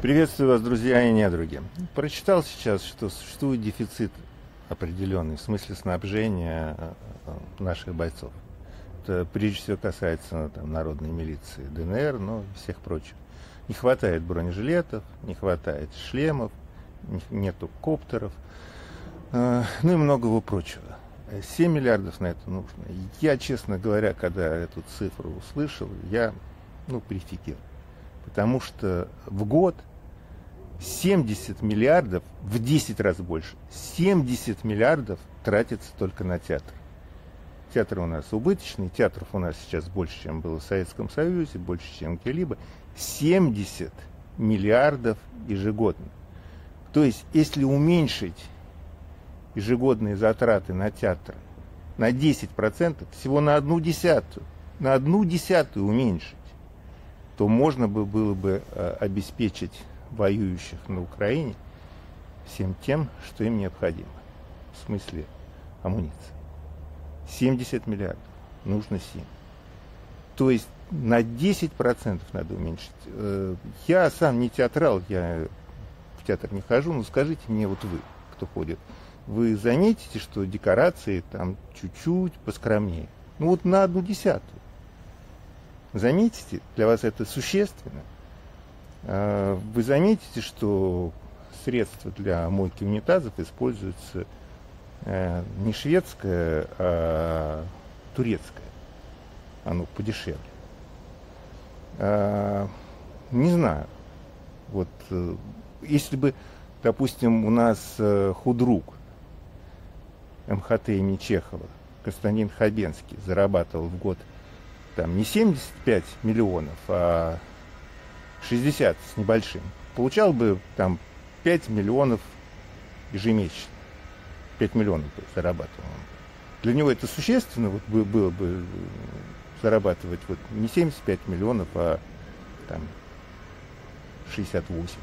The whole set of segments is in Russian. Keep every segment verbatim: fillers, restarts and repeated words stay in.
Приветствую вас, друзья и недруги. Прочитал сейчас, что существует дефицит определенный в смысле снабжения наших бойцов. Это прежде всего касается там, народной милиции ДНР, но и всех прочих. Не хватает бронежилетов, не хватает шлемов, нету коптеров, ну и многого прочего. семь миллиардов на это нужно. Я, честно говоря, когда эту цифру услышал, я ну, прифигел. Потому что в год семьдесят миллиардов, в десять раз больше, семьдесят миллиардов тратится только на театр. Театр у нас убыточный, театров у нас сейчас больше, чем было в Советском Союзе, больше, чем где-либо. семьдесят миллиардов ежегодно. То есть, если уменьшить ежегодные затраты на театр на десять процентов, всего на одну десятую, на одну десятую уменьшить, то можно бы было бы э, обеспечить воюющих на Украине всем тем, что им необходимо. В смысле амуниции. семьдесят миллиардов. Нужно семь. То есть на десять процентов надо уменьшить. Э, я сам не театрал, я в театр не хожу, но скажите мне, вот вы, кто ходит, вы заметите, что декорации там чуть-чуть поскромнее. Ну вот на одну десятую. Заметите, для вас это существенно. Вы заметите, что средства для мойки унитазов используются не шведское, а турецкое. Оно подешевле. Не знаю. Вот если бы, допустим, у нас худрук эм ха тэ имени Чехова Константин Хабенский зарабатывал в год там не семьдесят пять миллионов, а шестьдесят с небольшим, получал бы там пять миллионов ежемесячно. пять миллионов бы зарабатывал. Для него это существенно вот, было бы зарабатывать вот, не семьдесят пять миллионов, а там шестьдесят восемь.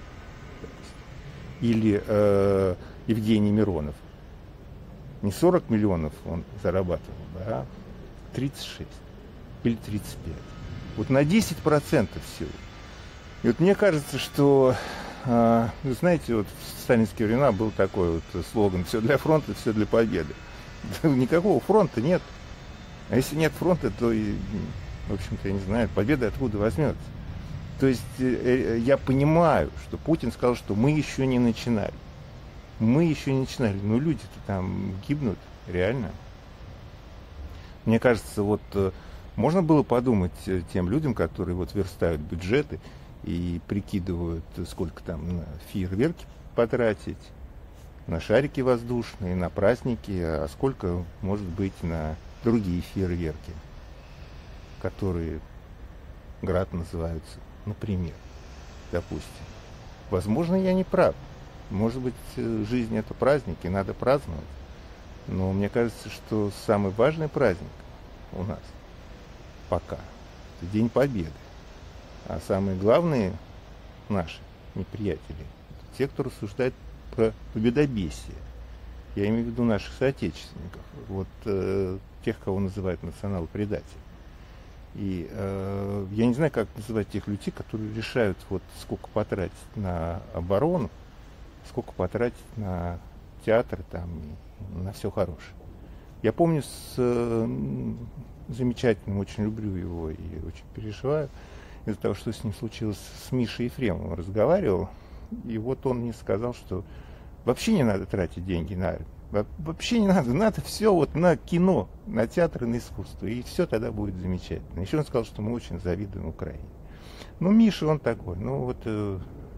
Или э, Евгений Миронов. Не сорок миллионов он зарабатывал, а тридцать шесть или тридцать пять. Вот на десять процентов всего. И вот мне кажется, что, э, вы знаете, вот в сталинские времена был такой вот слоган: все для фронта, все для победы. Никакого фронта нет. А если нет фронта, то, и, в общем-то, я не знаю, победа откуда возьмется. То есть э, я понимаю, что Путин сказал, что мы еще не начинали. Мы еще не начинали. Но люди-то там гибнут, реально. Мне кажется, вот э, можно было подумать тем людям, которые вот верстают бюджеты и прикидывают, сколько там на фейерверки потратить, на шарики воздушные, на праздники, а сколько может быть на другие фейерверки, которые град называются, например, допустим. Возможно, я не прав. Может быть, жизнь — это праздник, и надо праздновать. Но мне кажется, что самый важный праздник у нас пока — это День Победы. А самые главные наши неприятели — это те, кто рассуждает про победобесие. Я имею в виду наших соотечественников, вот э, тех, кого называют национал-предатели. И э, я не знаю, как называть тех людей, которые решают, вот сколько потратить на оборону, сколько потратить на театр там, и на все хорошее. Я помню с э, замечательным, очень люблю его и очень переживаю из-за того, что с ним случилось, с Мишей Ефремовым разговаривал, и вот он мне сказал, что вообще не надо тратить деньги на армию. Вообще не надо, надо все вот на кино, на театр и на искусство, и все тогда будет замечательно. Еще он сказал, что мы очень завидуем Украине. Ну, Миша, он такой, ну вот, э,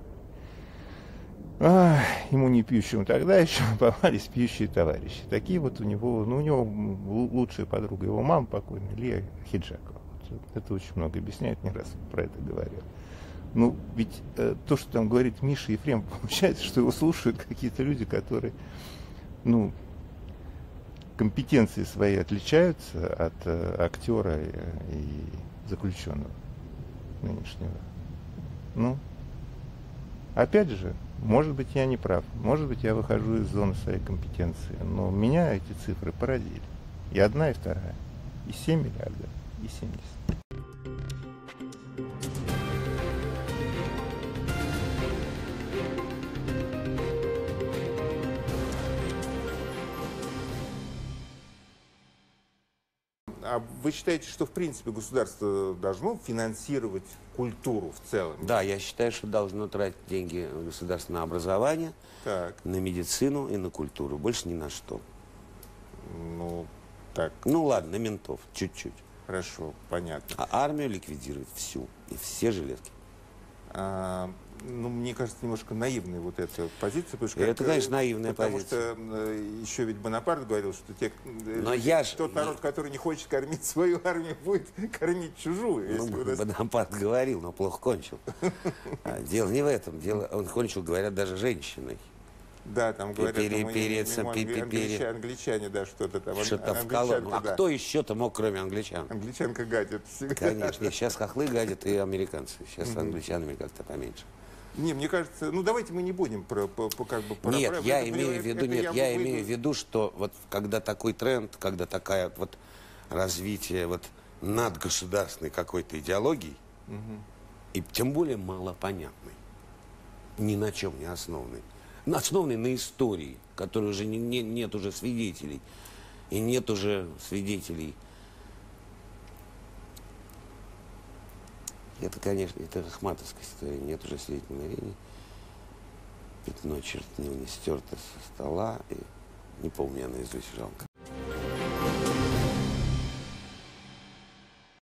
а, ему не пьющему тогда еще попались пьющие товарищи. Такие вот у него, ну, у него лучшая подруга, его мама покойная, Лия Хиджакова. Вот, это очень много объясняет, не раз про это говорил. Ну, ведь э, то, что там говорит Миша Ефремов, получается, что его слушают какие-то люди, которые, ну, компетенции свои отличаются от э, актера и, и заключенного нынешнего. Ну, опять же, может быть, я не прав, может быть, я выхожу из зоны своей компетенции, но меня эти цифры поразили. И одна, и вторая. И семь миллиардов, и семьдесят. А вы считаете, что в принципе государство должно финансировать культуру в целом? Да, я считаю, что должно тратить деньги государство на образование, Так. на медицину и на культуру. Больше ни на что. Ну, так. Ну ладно, на ментов, чуть-чуть. Хорошо, понятно. А армию ликвидировать всю. И все жилетки. А, ну, мне кажется, немножко наивной вот эта позиция. Потому что, Это, как, конечно, наивная потому позиция. Потому что э, еще ведь Бонапарт говорил, что те, Но я ж- тот народ, который не хочет кормить свою армию, будет кормить чужую. Ну, если у нас- Бонапарт говорил, но плохо кончил. А, Дело не в этом. Дело, он кончил, говорят, даже женщиной. Да, там говорят, Пере- ему- перец, ему пи- пи- англичане, пере- англичане, да, что-то там. Что-то в Англичанка, колонну. А да. кто еще-то мог, кроме англичан? Англичанка гадит всегда. Конечно. Сейчас хохлы гадят и американцы. Сейчас с англичанами как-то поменьше. Не, мне кажется, ну давайте мы не будем про, по, по- как бы... про- Нет, про- я это- имею в это- виду, это нет, я выйду- имею в виду, что вот когда такой тренд, когда такая вот развитие вот надгосударственной какой-то идеологии, и тем более малопонятной, ни на чем не основанной, основанной на истории, которой уже не, не- нет уже свидетелей, и нет уже свидетелей. Это, конечно, это ахматовская история, нет уже свидетелей намерений. Пятно чернил не стерто со стола, и не помню я наизусть, жалко.